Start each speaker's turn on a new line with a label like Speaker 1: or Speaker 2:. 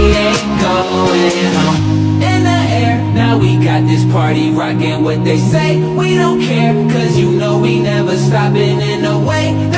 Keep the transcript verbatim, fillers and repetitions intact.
Speaker 1: ain't going home. In the air, now we got this party rocking. What they say, we don't care, cause you know we never stopping in the way